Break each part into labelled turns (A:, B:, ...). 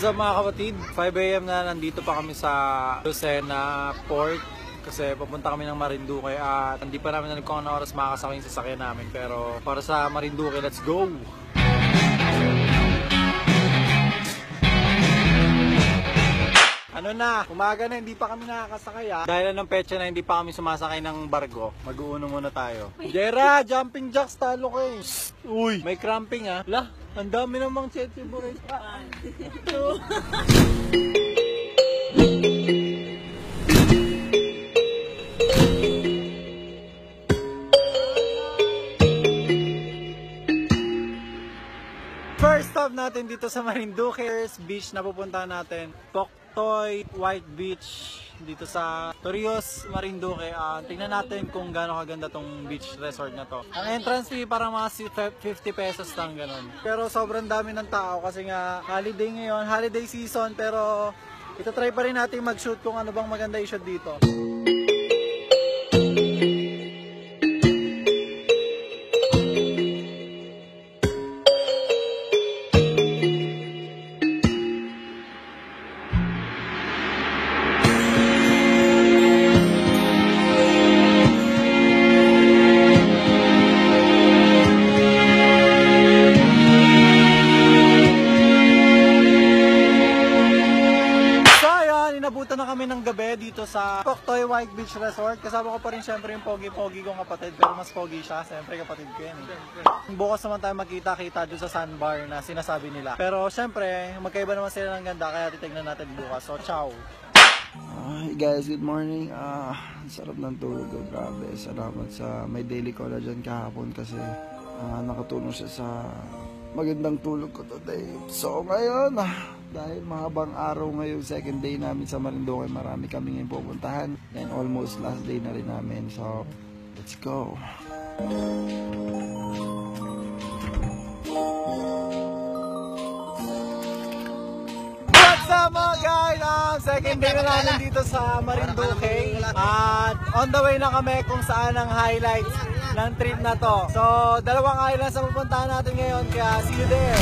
A: What's up mga kapatid? 5 AM na nandito pa kami sa Lucena Port kasi papunta kami ng Marinduque at hindi pa namin alam kung anong oras makakasakay yung sasakyan namin, pero para sa Marinduque, let's go! Ano na, umaga na, hindi pa kami nakakasakay dahil ng petsa na hindi pa kami sumasakay ng barko. Mag-uuno muna tayo. Jera, jumping jacks, talo ko eh. Uy, may cramping Lah, ang dami namang chetty buret. First stop natin dito sa Marinduque Beach na pupuntahan natin. Poktoy White Beach dito sa Torrijos, Marinduque. Tingnan natin kung gaano kaganda tong beach resort na to. Ang entrance fee parang mga 50 pesos lang ganun. Pero sobrang dami ng tao kasi nga holiday ngayon, holiday season, pero ito try pa rin natin mag-shoot kung ano bang maganda i-shoot dito. Inabutan na kami ng gabi dito sa Poktoy White Beach Resort. Kasama ko pa rin syempre yung pogi-pogi kong kapatid, pero mas pogi siya. Siyempre kapatid ko yan Bukas naman tayo magkita-kita doon sa sandbar na sinasabi nila. Pero syempre, magkaiba naman sila ng ganda, kaya titignan natin bukas. So, ciao!
B: Hey guys, good morning. Sarap ng tulog ko, grabe. Salamat sa may daily collagen kahapon kasi nakatulong siya sa magandang tulog ko today. So ngayon, dahil mahabang araw ngayon, second day namin sa Marinduque, marami kami ngayon pupuntahan. And almost last day na rin namin. So, let's go.
A: What's up mga guys? Second day na namin dito sa Marinduque. At on the way na kami kung saan ang highlights ng trip na to. So, dalawang islands na pupuntahan natin ngayon, kaya see you there.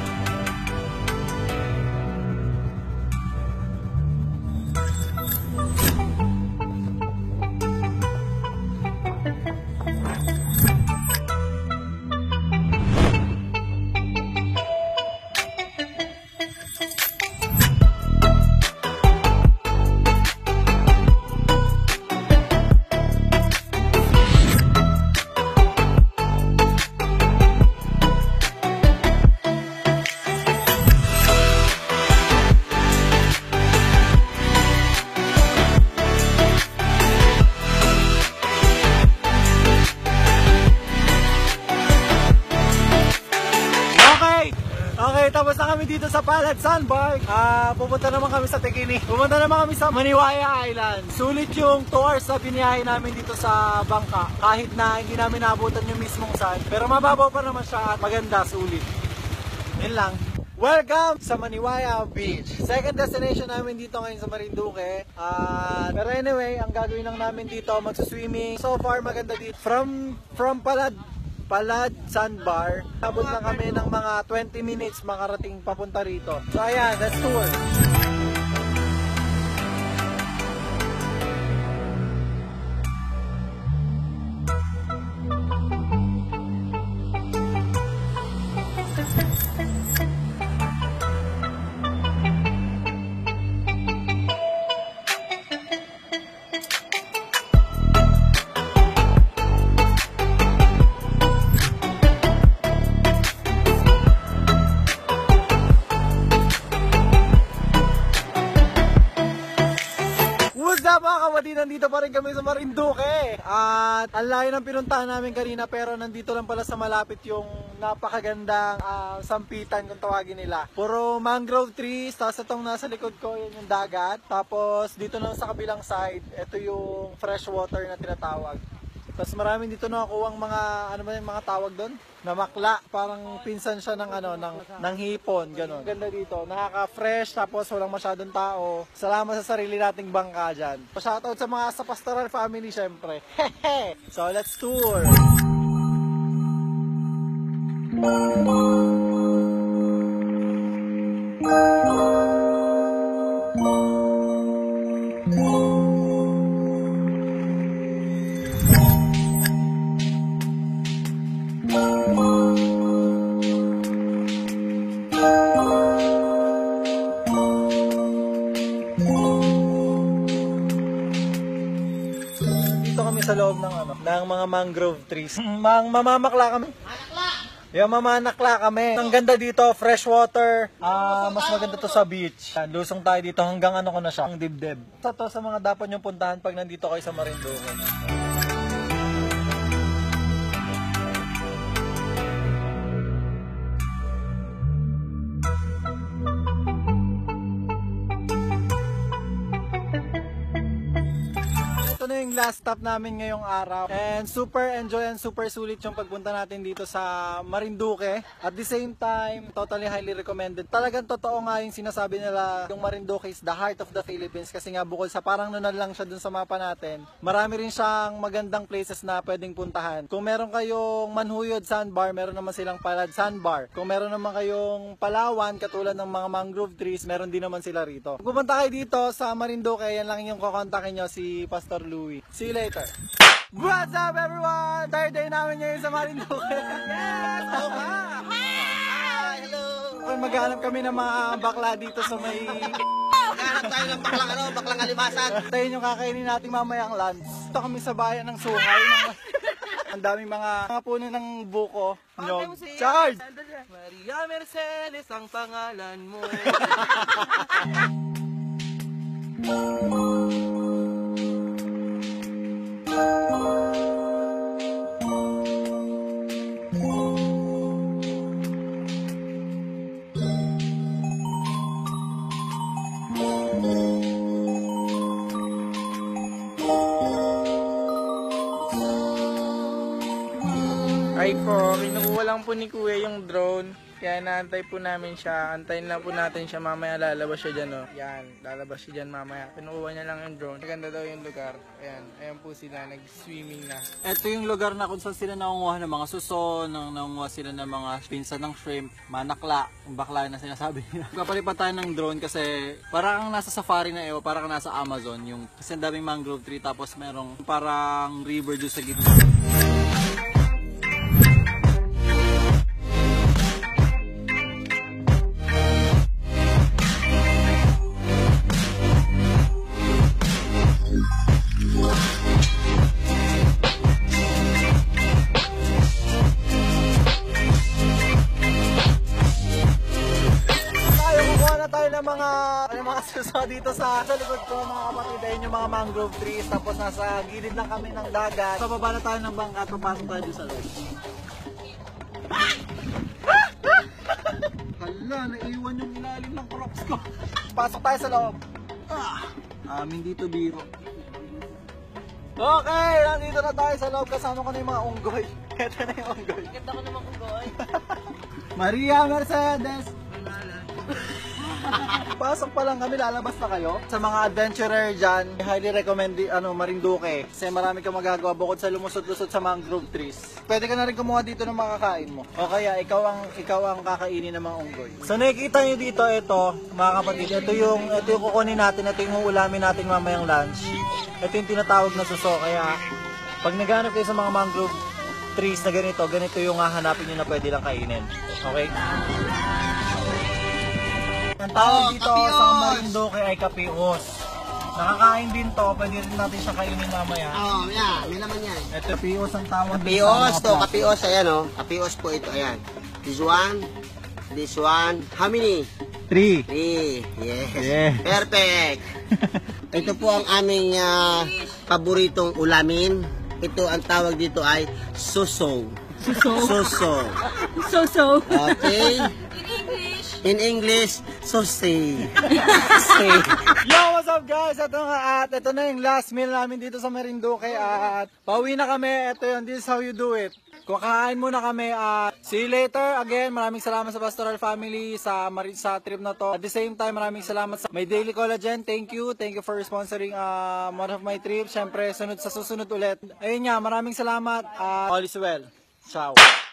A: Okay, tapos na kami dito sa Palad Sandbar. Pupunta naman kami sa Tekini. Pupunta naman kami sa Maniwaya Island. Sulit yung 2 hours na biniyahe namin dito sa bangka. Kahit na hindi namin naabutan yung mismong sand. Pero mababaw pa naman siya at maganda, sulit. Yun lang. Welcome sa Maniwaya Beach. Second destination namin dito ngayon sa Marinduque. Pero anyway, ang gagawin lang namin dito, magsuswimming. So far, maganda dito. From Palad Sandbar, abot na kami ng mga 20 minutes makarating papunta rito. So ayan, let's tour. Mga kapatid, nandito pa rin kami sa Marinduque. At ang layo ng pinuntahan namin kanina, pero nandito lang pala sa malapit yung napakagandang sampitan kung tawagin nila. Puro mangrove trees, tapos itong nasa likod ko, yun yung dagat. Tapos dito na sa kabilang side, ito yung fresh water na tinatawag. Tapos maraming dito nakakuwang mga, ano ba yung mga tawag doon? Na makla, parang pinsan siya ng ng hipon, gano'n. Ganda dito, nakaka-fresh, tapos walang masyadong tao. Salamat sa sarili nating bangka dyan. Shoutout sa mga sa pastoral family syempre. So let's tour! Dito kami sa loob ng mga mangrove trees. Mamamakla kami. Yung mamanakla kami. Ang ganda dito, fresh water. Mas maganda to sa beach. Lusong tayo dito hanggang ko na siya, ang dibdib. Sa to sa mga dapat nyo puntahan pag nandito kayo sa Marinduque. Ito na yung last stop namin ngayong araw. And super enjoy and super sulit yung pagpunta natin dito sa Marinduque. At the same time, totally highly recommended. Talagang totoo nga yung sinasabi nila, yung Marinduque is the heart of the Philippines. Kasi nga bukod sa parang nunal lang siya dun sa mapa natin, marami rin siyang magandang places na pwedeng puntahan. Kung meron kayong Manhuyod Sandbar, meron naman silang Palad Sandbar. Kung meron naman kayong Palawan, katulad ng mga mangrove trees, meron din naman sila rito. Kung pupunta kayo dito sa Marinduque, yan lang yung kukontakin nyo, si Pastor Louie. See you later. What's up everyone? Third day namin ngayon sa Marinduque. Yes! Oo nga! Hi! Hello! Maghanap kami ng mga bakla dito sa may...
C: Hanap tayo ng baklang alimasan.
A: Tayo yung kakainin natin mamayang lunch. Ito kami sa bayan ng Sungay. Ang daming mga puno ng buko. Nyog. Charge!
C: Maria Mercedes ang pangalan mo.
D: Ay po, kinukuha lang po ni Kuya yung drone. Kaya naantay po namin siya. Antayin lang po natin siya, mamaya lalabas siya dyan, oh. Yan, lalabas siya dyan mamaya. Kinukuha niya lang yung drone. Maganda daw yung lugar. Ayan, ayan po sila, nag-swimming na.
A: Ito yung lugar na kung saan sila nangunguha ng mga suso, nangunguha sila ng mga pinsan ng shrimp, manakla, yung bakla na sinasabi nila. Kapalipat tayo ng drone kasi parang nasa safari na parang nasa Amazon. Kasi ang daming mangrove tree tapos merong parang river doon sa gitna. mga suso dito sa likod ko mga kapatid. Ayun yung mga mangrove trees. Tapos nasa gilid lang kami ng dagat. Pababa na tayo ng bangka. Papasok tayo dito sa loob. Hala, naiwan yung ilalim ng crocs ko. Pasok tayo sa loob. Amin dito biro. Okay, nandito na tayo sa loob. Kasama ko na yung mga unggoy. Ito na yung unggoy.
C: Ganda ko naman unggoy.
A: Maria Mercedes. Pasok pa lang kami, lalabas na kayo. Sa mga adventurer dyan, highly recommend Marinduque. Kasi marami kang magagawa bukod sa lumusot-lusot sa mangrove trees. Pwede ka na rin kumuha dito ng makakain mo. O kaya ikaw ang kakainin ng mga unggoy. So nakikita nyo dito, ito mga kapatid, ito yung kukunin natin, ito yung uulamin natin mamayang lunch. Ito yung tinatawag na suso. Kaya pag naghanap kayo sa mga mangrove trees na ganito yung hahanapin nyo na pwede lang kainin. Okay? Ang tawag dito sa Marinduque ay kapios. Nakakain din to, pwede rin natin siya kainin mamaya.
C: Oo, yeah, may naman yan.
A: Ito kapios ang tawag dito.
C: Kapios to, kapios, ayan o. Kapios po ito, ayan. This one, how many?
A: 3.
C: 3, yes.
A: Yeah.
C: Perfect. Ito po ang aming paboritong ulamin. Ito ang tawag dito ay suso. Suso.
E: So.
C: Okay. In English, saucy.
A: Yo, what's up guys? Ito na yung last meal namin dito sa Marinduque at pauwi na kami. Ito yun, this is how you do it. Kakain muna kami at see you later. Again, maraming salamat sa Pastoral Family sa trip na to. At the same time, maraming salamat sa My Daily Collagen. Thank you for sponsoring one of my trips. Siyempre, sunod sa susunod ulit. Ayun nga, maraming salamat. All is well. Ciao.